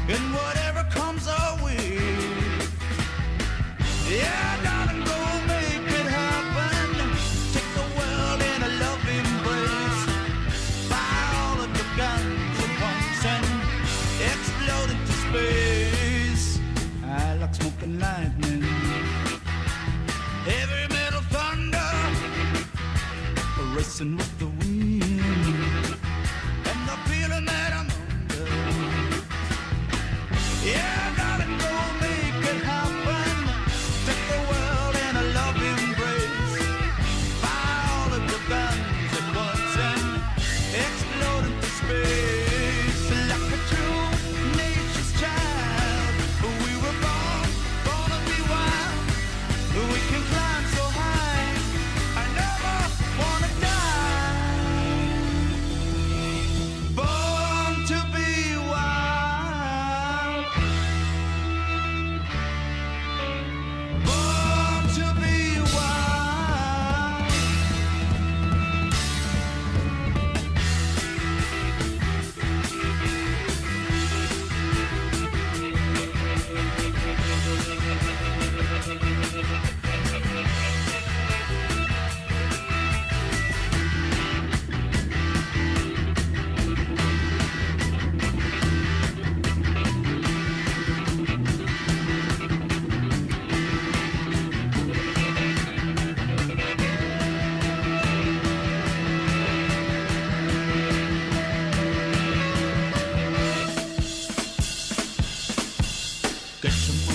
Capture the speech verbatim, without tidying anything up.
and whatever comes our way. Yeah, darling, go make it happen. Take the world in a love embrace. Fire all of the guns at once and explode into space. I like smoke and lightning, heavy metal thunder, racing with the wind, and the feeling that I'm under. Yeah, darling, go make it happen. Take the world in a love embrace. Fire all of the guns at once and explode into space. Like a true nature's child, we were born, born to be wild. We can climb so high, I never wanna die. Born to be wild. Born to be wild. Get some